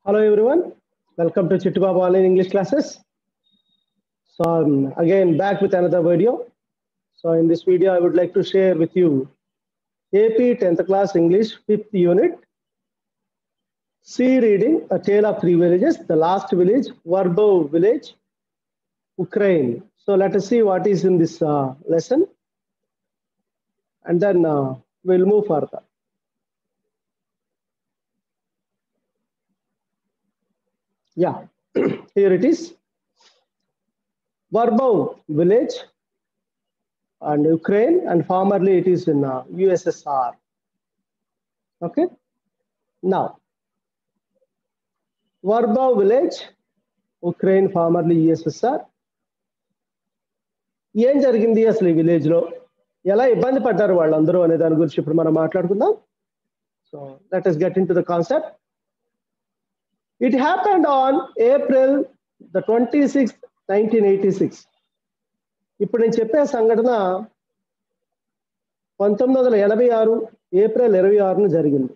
Hello everyone, welcome to Chittu Babu Online English classes. So I'm again back with another video. So in this video I would like to share with you AP 10th class English 5th unit, C reading, A Tale of Three Villages, the last village, Verbov village, Ukraine. So let us see what is in this lesson and then we'll move further. Yeah, here it is. Verbov village and Ukraine, and formerly it is in USSR. Okay. Now, Verbov village, Ukraine, formerly USSR. ఏం జరిగింది అసలు ఈ village లో, ఎలా ఇబ్బంది పడ్డారు వాళ్ళందరూ అనే దాని గురించి ఇప్పుడు మనం మాట్లాడుకుందాం. So let us get into the concept. It happened on April the 26th, 1986. ఇప్పుడు నేను చెప్పే సంఘటన 1986 ఏప్రిల్ 26న జరిగింది.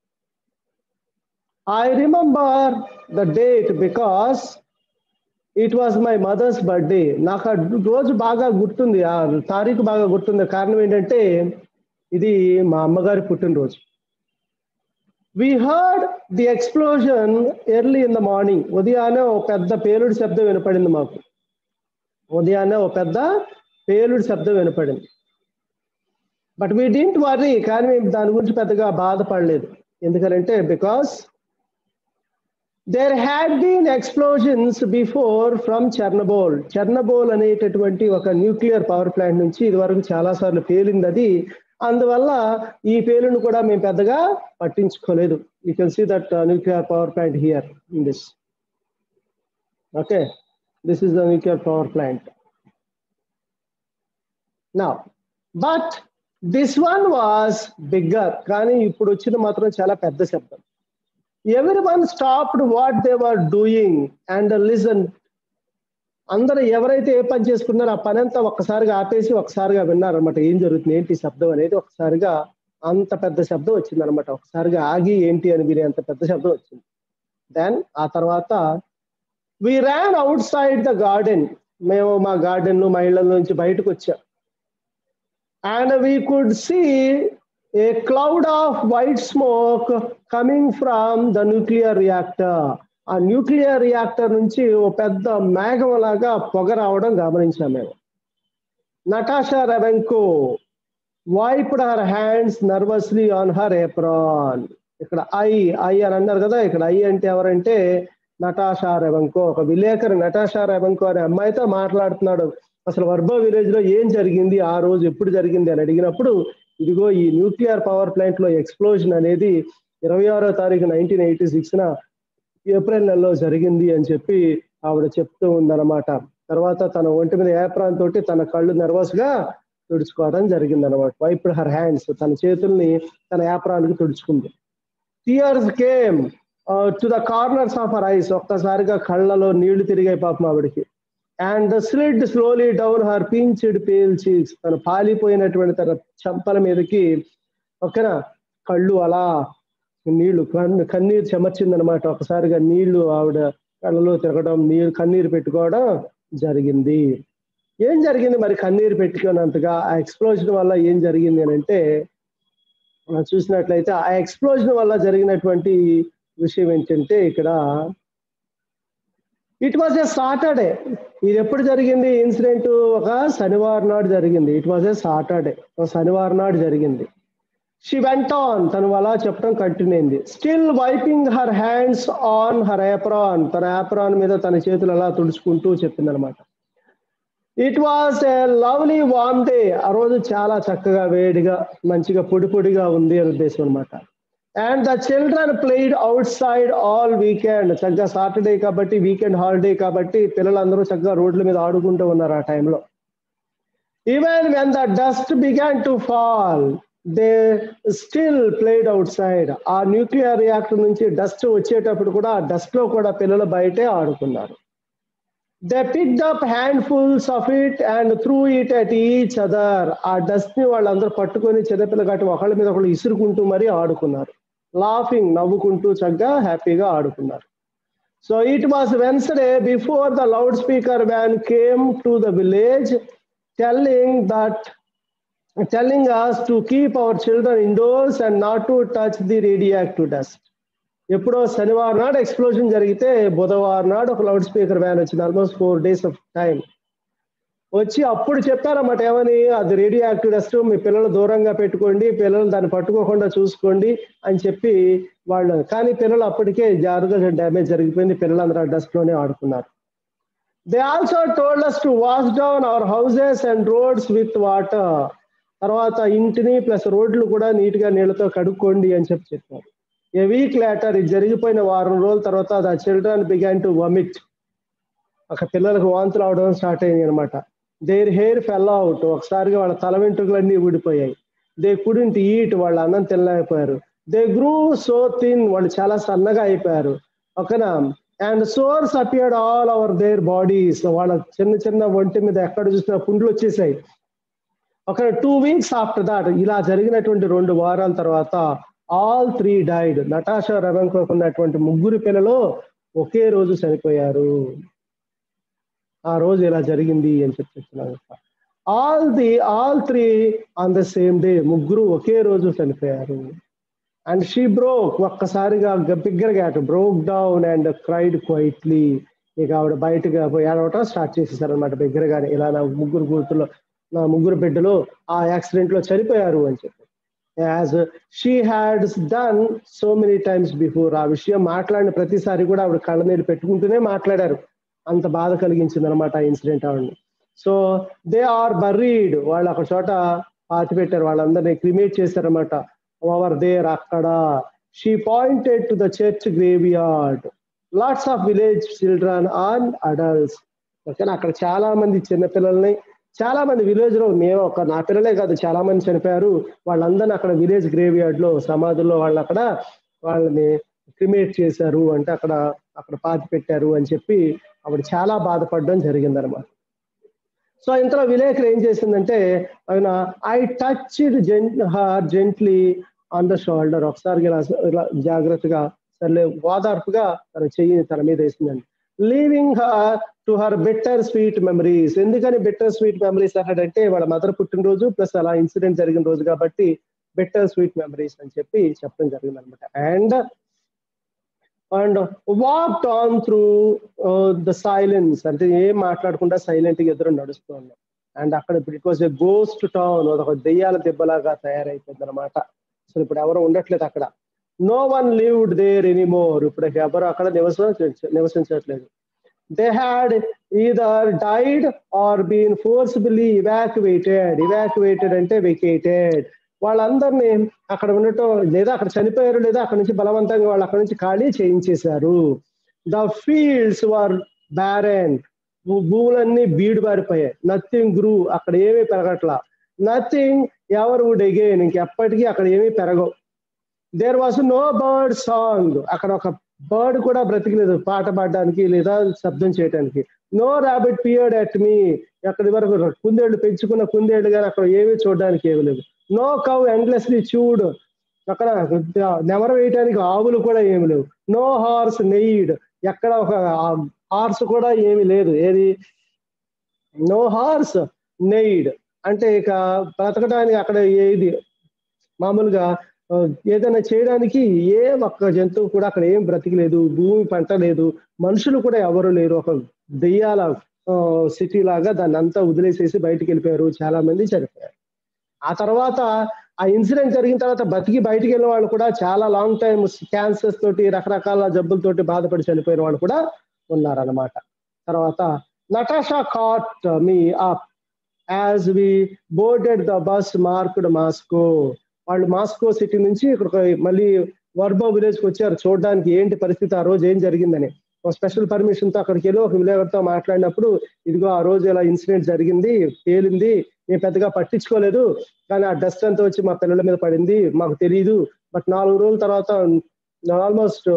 I remember the date because it was my mother's birthday. నాకు ఆ రోజు బాగా గుర్తుంది, ఆ తారీఖు బాగా గుర్తుంది. కారణం ఏంటంటే ఇది మా అమ్మగారి పుట్టినరోజు. We heard the explosion early in the morning. ఉదయాన్నే ఒక పెద్ద పేలుడు శబ్దం వినపడింది మాకు. ఉదయాన్నే ఒక పెద్ద పేలుడు శబ్దం వినపడింది. బట్ వీ డింట్ వర్రీ, కానీ మేము దాని గురించి పెద్దగా బాధపడలేదు. ఎందుకంటే because there had been explosions before from Chernobyl. Chernobyl అనేటటువంటి ఒక న్యూక్లియర్ పవర్ ప్లాంట్ నుంచి ఇది వరకు చాలా సార్లు పేలింది అది. అందువల్ల ఈ పేలును కూడా మేము పెద్దగా పట్టించుకోలేదు. You can see that nuclear power plant here in this. Okay, this is the nuclear power plant. Now, but this one was bigger. కానీ ఇప్పుడు వచ్చిన మాత్రం చాలా పెద్ద శబ్దం. Everyone stopped what they were doing and listened. అందరూ ఎవరైతే ఏ పని చేసుకున్నారో ఆ పని అంతా ఒక్కసారిగా ఆపేసి ఒక్కసారిగా విన్నారనమాట. ఏం జరుగుతుంది, ఏంటి శబ్దం అనేది. ఒకసారిగా అంత పెద్ద శబ్దం వచ్చింది అనమాట. ఒకసారిగా ఆగి ఏంటి అని వినే అంత పెద్ద శబ్దం వచ్చింది. దెన్ ఆ తర్వాత we ran outside the garden. మేము మా గార్డెన్ మా ఇళ్ల నుంచి బయటకు వచ్చాం. And we could see a cloud of white smoke coming from the nuclear reactor. ఆ న్యూక్లియర్ రియాక్టర్ నుంచి ఓ పెద్ద మేఘం లాగా పొగ రావడం గమనించాం మేము. Natasha Revenko wiped her hands nervously on her apron. ఇక్కడ ఐ అని అన్నారు కదా, ఇక్కడ ఐ అంటే ఎవరంటే నటాషా రెవెంకో. ఒక విలేకరు నటాషా రెవెంకో అనే అమ్మాయితో మాట్లాడుతున్నాడు. అసలు వర్బో విలేజ్ లో ఏం జరిగింది, ఆ రోజు ఎప్పుడు జరిగింది అని అడిగినప్పుడు ఇదిగో ఈ న్యూక్లియర్ పవర్ ప్లాంట్ లో ఎక్స్ప్లోజన్ అనేది 26వ తారీఖు 1986న ఏప్రిల్ నెలలో జరిగింది అని చెప్పి ఆవిడ చెప్తూ ఉందన్నమాట. తర్వాత తన ఒంటి మీద ఏప్రాన్ తోటి తన కళ్ళు నర్వస్ గా తుడుచుకోవడం జరిగింది అనమాట. వైప్డ్ హర్ హ్యాండ్స్, తన చేతుల్ని తన ఏప్రాన్ కి తుడుచుకుంది. Tears came to the corners of her eyes. ఒక్కసారిగా కళ్ళలో నీళ్లు తిరిగాయి పాపం ఆవిడకి. And slid slowly down her pinched pale cheeks. తన పాలిపోయినటువంటి తన చెంపల మీదకి ఓకేనా కళ్ళు అలా నీళ్లు కన్నీరు చెమర్చిందనమాట. ఒకసారిగా నీళ్లు ఆవిడ కళ్ళలో తిరగడం, కన్నీరు పెట్టుకోవడం జరిగింది. ఏం జరిగింది మరి కన్నీరు పెట్టుకున్నంతగా? ఆ ఎక్స్ప్లోజన్ వల్ల ఏం జరిగింది అని అంటే మనం చూసినట్లయితే ఆ ఎక్స్ప్లోజన్ వల్ల జరిగినటువంటి విషయం ఏంటంటే ఇక్కడ ఇట్ వాజ్ ఏ సాటర్డే. ఇది ఎప్పుడు జరిగింది ఇన్సిడెంట్? ఒక శనివారం నాడు జరిగింది. ఇట్ వాజ్ ఏ సాటర్డే, ఒక శనివారం నాడు జరిగింది. షీ వెంట్ ఆన్, తను అలా చెప్పడం కంటిన్యూ అయింది. Still wiping her hands on her apron. తన ఏప్రాన్ మీద తన చేతులు అలా తుడుచుకుంటూ చెప్పింది అనమాట. It was a lovely warm day. ఆ రోజు చాలా చక్కగా వేడిగా మంచిగా పొడి పొడిగా ఉంది అని ఉద్దేశం అనమాట. And the children played outside all weekend. చక్కగా సాటర్డే కాబట్టి, వీకెండ్ హాలిడే కాబట్టి పిల్లలందరూ చక్కగా రోడ్ల మీద ఆడుకుంటూ ఉన్నారు ఆ టైంలో. Even when the dust began to fall they still played outside. ఆ న్యూక్లియర్ రియాక్టర్ నుంచి డస్ట్ వచ్చేటప్పుడు కూడా ఆ డస్ట్ లో కూడా పిల్లలు బయటే ఆడుకున్నారు. They picked up handfuls of it and threw it at each other. ఆ డస్ట్ ని వాళ్ళందరూ పట్టుకొని చిన్నపిల్ల గట్టి ఒకళ్ళ మీద ఒకళ్ళు ఇసురుకుంటూ మరీ ఆడుకున్నారు. లాఫింగ్, నవ్వుకుంటూ చక్కగా హ్యాపీగా ఆడుకున్నారు. So it was Wednesday before the loudspeaker van came to the village, telling us to keep our children indoors and not to touch the radioactive dust. ఎప్పుడో శనివారం నాడు ఎక్స్ప్లోజన్ జరిగితే బుధవారం నాడు ఒక లౌడ్ స్పీకర్ వ్యాన్ వచ్చింది. ఆల్మోస్ట్ 4 days ఆఫ్ టైం వచ్చి అప్పుడు చెప్పారన్నమాట, ఏమని, అది రేడియో యాక్టివ్ డస్ట్, మీ పిల్లలు దూరంగా పెట్టుకోండి, పిల్లలు దాన్ని పట్టుకోకుండా చూసుకోండి అని చెప్పి వాళ్ళు. కానీ పిల్లలు అప్పటికే జాగ్రత్తగా డ్యామేజ్ జరిగిపోయింది, పిల్లలందరూ ఆ డస్ట్ లోనే ఆడుకున్నారు. They also told us to wash down our houses and roads with water. తర్వాత ఇంటిని ప్లస్ రోడ్లు కూడా నీట్ గా నీళ్లతో కడుక్కోండి అని చెప్పారు. ఏ వీక్ లేటర్, ఇది జరిగిపోయిన వారం రోజుల తర్వాత the children began to vomit. అక్కడ పిల్లలకు వాంతులు అవడం స్టార్ట్ అయింది అనమాట. దేర్ హెయిర్ ఫెల్ అవుట్, ఒకసారిగా వాళ్ళ తల వెంట్రుకలన్నీ ఊడిపోయాయి. దే కుడెంట్ ఈట్, వాళ్ళు అన్నం తినలేకపోయారు. దే గ్రూ సో థిన్, వాళ్ళు చాలా సన్నగా అయిపోయారు. ఓకేనా. And sores appeared all over their bodies, వాళ్ళ చిన్న చిన్న ఒంటి మీద ఎక్కడ చూసినా పుండ్లు వచ్చేసాయి. ఒక 2 weeks ఆఫ్టర్ దాట్, ఇలా జరిగినటువంటి 2 వారాల తర్వాత ఆల్ 3 డైడ్. నటాషా రవెంకోకు ఉన్నటువంటి 3 పిల్లలు ఒకే రోజు చనిపోయారు. ఆ రోజు ఇలా జరిగింది అని చెప్తున్నాను. All 3 on the same day, 3 ఒకే రోజు చనిపోయారు. అండ్ షీ బ్రోక్, ఒక్కసారిగా బిగ్గరగా broke down and cried quietly. ఇక ఆవిడ బయటగా ఏడవటం స్టార్ట్ చేసేసారు అనమాట బిగ్గరగానే. ఇలా నా 3 కూతురు, నా 3 బిడ్డలు ఆ యాక్సిడెంట్ లో చనిపోయారు అని చెప్పి. As she had done so many times before, ఆ విషయం మాట్లాడిన ప్రతిసారి కూడా ఆవిడ కళ్ళ నీళ్ళు పెట్టుకుంటూనే మాట్లాడారు. అంత బాధ కలిగించింది అనమాట ఆ ఇన్సిడెంట్ ఆవిడని. సో దే ఆర్ బర్రీడ్, వాళ్ళు ఒక చోట పాతి పెట్టారు, వాళ్ళందరినీ క్రిమేట్ చేశారనమాట. ఓవర్ దేర్, అక్కడ. She pointed to the church graveyard, lots of village children and adults. ఓకేనా. అక్కడ చాలా మంది చిన్నపిల్లల్ని, చాలా మంది విలేజ్ లో, మేము నా పిల్లలే కాదు చాలా మంది చనిపోయారు. వాళ్ళందరినీ అక్కడ విలేజ్ గ్రేవ్ యార్డ్ లో, సమాధుల్లో వాళ్ళు అక్కడ వాళ్ళని క్రిమేట్ చేశారు, అంటే అక్కడ పాతి పెట్టారు అని చెప్పి ఆవిడ చాలా బాధపడడం జరిగింది అనమాట. సో ఇంతలో విలేకరు ఏం చేసిందంటే, ఆయన I touched her gently on the shoulder, ఒకసారి ఇలా జాగ్రత్తగా, సర్లే ఓదార్పుగా తన చెయ్యి తన మీద వేసిందండి. Leaving her to her bittersweet memories. ఎందుకని బిట్టర్ స్వీట్ మెమరీస్ అన్నాడంటే, వాళ్ళ మదర్ పుట్టినరోజు ప్లస్ అలా ఇన్సిడెంట్ జరిగిన రోజు కాబట్టి బిట్టర్ స్వీట్ మెమరీస్ అని చెప్పి చెప్పడం జరిగింది అనమాట. And walked on through the silence, అంటే ఏం మాట్లాడకుండా సైలెంట్ గా ఎదురు నడుస్తూ ఉన్నాం. అండ్ అక్కడ ఇప్పుడు it was a ghost town, ఒక దెయ్యాల దెబ్బలాగా తయారైపోయింది అనమాట. అసలు ఇప్పుడు ఎవరు ఉండట్లేదు అక్కడ. No one lived there anymore, ఇప్పుడు ఎవరు అక్కడ నివసించట్లేదు. They had either died or been forcefully evacuated అంటే వెకేటెడ్. వాళ్ళందరినీ అక్కడ ఉండటం, లేదా అక్కడ చనిపోయారు, లేదా అక్కడ నుంచి బలవంతంగా వాళ్ళు అక్కడ నుంచి ఖాళీ చేయించేశారు. ద ఫీల్డ్స్ వర్ బ్యారెన్, భూములన్నీ బీడు బారిపోయాయి. నథింగ్ గ్రూ, అక్కడ ఏమీ పెరగట్లా. నథింగ్ ఎవర్ వుడ్ అగైన్, ఇంకెప్పటికీ అక్కడ ఏమీ పెరగవు. There was no bird song, అక్కడ ఒక బర్డ్ కూడా బ్రతికలేదు పాట పాడడానికి లేదా శబ్దం చేయడానికి. No rabbit peered at me, ఎక్కడి వరకు కుందేళ్లు పెంచుకున్న కుందేళ్లు కానీ అక్కడ ఏమీ చూడడానికి ఏమీ లేదు. నో కవ్ ఎండ్లెస్లీ చూడ్, అక్కడ నెమర వేయటానికి ఆవులు కూడా ఏమి లేవు. నో హార్స్ నెయిడ్, ఎక్కడ ఒక హార్స్ కూడా ఏమి లేదు. ఏది నో హార్స్ నెయిడ్ అంటే ఇక బ్రతకడానికి అక్కడ ఏది మామూలుగా ఏదైనా చేయడానికి ఏ ఒక్క జంతువు కూడా అక్కడ ఏం బ్రతికలేదు. భూమి పంట లేదు, మనుషులు కూడా ఎవరు లేరు. ఒక దెయ్యాల సిటీ లాగా దాన్ని అంతా వదిలేసేసి బయటికి వెళ్ళిపోయారు. చాలా మంది చనిపోయారు. ఆ తర్వాత ఆ ఇన్సిడెంట్ జరిగిన తర్వాత బతికి బయటికి వెళ్ళిన వాళ్ళు కూడా చాలా లాంగ్ టైమ్ క్యాన్సర్స్ తోటి రకరకాల జబ్బులతోటి బాధపడి చనిపోయిన వాళ్ళు కూడా ఉన్నారన్నమాట. తర్వాత Natasha caught me up as we boarded the bus marked Moscow. వాళ్ళు మాస్కో సిటీ నుంచి ఇక్కడ మళ్ళీ వర్బో విలేజ్కి వచ్చారు చూడడానికి ఏంటి పరిస్థితి, ఆ రోజు ఏం జరిగిందని. ఒక స్పెషల్ పర్మిషన్ తో అక్కడికి వెళ్ళి ఒక విలేకరుతో మాట్లాడినప్పుడు, ఇదిగో ఆ రోజు ఇలా ఇన్సిడెంట్ జరిగింది, తేలింది, మేము పెద్దగా పట్టించుకోలేదు, కానీ ఆ డస్ట్ అంతా వచ్చి మా పిల్లల మీద పడింది, మాకు తెలియదు. బట్ 4 రోజుల తర్వాత ఆల్మోస్ట్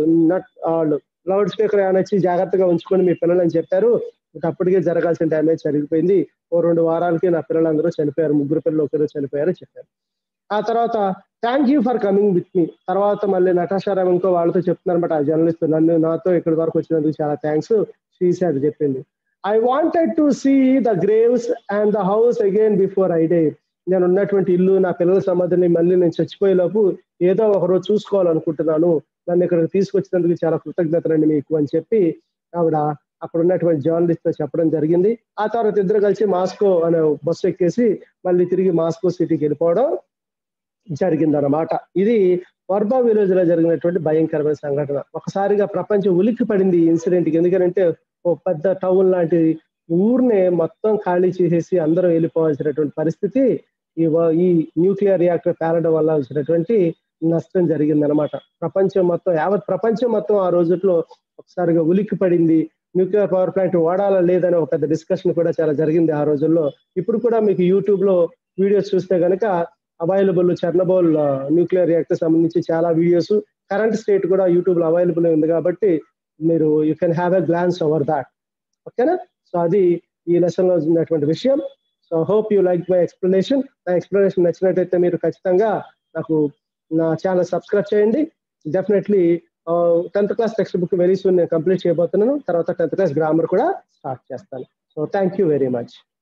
లౌడ్ స్పీకర్ ఏమైనా వచ్చి జాగ్రత్తగా ఉంచుకొని మీ పిల్లలు అని చెప్పారు. బట్ అప్పటికే జరగాల్సిన డ్యామేజ్ జరిగిపోయింది. ఓ 2 వారాలకి నా పిల్లలందరూ చనిపోయారు, 3 పిల్లలు ఒకరు చనిపోయారు చెప్పారు. ఆ తర్వాత thank you for coming with me. తర్వాత మళ్ళీ నటాషా రామ్ ఇంకో వాళ్ళతో చెప్తున్నారన్నమాట, ఆ జర్నలిస్ట్ నాతో ఇక్కడి వరకు వచ్చినందుకు చాలా థ్యాంక్స్, శ్రీసి అది చెప్పింది. I wanted to see the graves and the house again before I die. నేను ఉన్నటువంటి ఇల్లు, నా పిల్లల సమాధిని మళ్ళీ నేను చచ్చిపోయేలోపు ఏదో ఒక రోజు చూసుకోవాలనుకుంటున్నాను, నన్ను ఇక్కడికి తీసుకొచ్చినందుకు చాలా కృతజ్ఞతలండి మీకు అని చెప్పి ఆవిడ అక్కడ ఉన్నటువంటి జర్నలిస్ట్ తో చెప్పడం జరిగింది. ఆ తర్వాత ఇద్దరు కలిసి మాస్కో అనే బస్సు ఎక్కేసి మళ్ళీ తిరిగి మాస్కో సిటీకి వెళ్ళిపోవడం జరిగిందన్నమాట. ఇది వర్బా విలేజ్ లో జరిగినటువంటి భయంకరమైన సంఘటన. ఒకసారిగా ప్రపంచం ఉలిక్కి పడింది ఈ ఇన్సిడెంట్ కి. ఎందుకంటే ఓ పెద్ద టౌన్ లాంటి ఊరినే మొత్తం ఖాళీ చేసేసి అందరూ వెళ్ళిపోవాల్సినటువంటి పరిస్థితి ఈ న్యూక్లియర్ రియాక్టర్ పేలడం వల్ల వచ్చినటువంటి నష్టం జరిగిందనమాట. ప్రపంచం మొత్తం, యావత్ ప్రపంచం మొత్తం ఆ రోజుల్లో ఒకసారిగా ఉలిక్కి పడింది. న్యూక్లియర్ పవర్ ప్లాంట్ వాడాలా లేదని ఒక పెద్ద డిస్కషన్ కూడా చాలా జరిగింది ఆ రోజుల్లో. ఇప్పుడు కూడా మీకు యూట్యూబ్ లో వీడియోస్ చూస్తే కనుక అవైలబుల్ చెర్నబోల్ న్యూక్లియర్ రియాక్టర్ సంబంధించి చాలా వీడియోస్, కరెంట్ స్టేట్ కూడా యూట్యూబ్ లో అవైలబుల్ ఉంది కాబట్టి మీరు you can have a glance over that. ఓకేనా? సో అది ఈ లెసన్ లో ఉన్నటువంటి విషయం. So hope you like my explanation. నా ఎక్స్ప్లెనేషన్ నచ్చినట్టయితే మీరు ఖచ్చితంగా నాకు నా ఛానల్ సబ్స్క్రైబ్ చేయండి. Definitely 10th class textbook very soon నేను కంప్లీట్ చేయబోతున్నాను. తర్వాత 10th క్లాస్ గ్రామర్ కూడా స్టార్ట్ చేస్తాను. So thank you very much.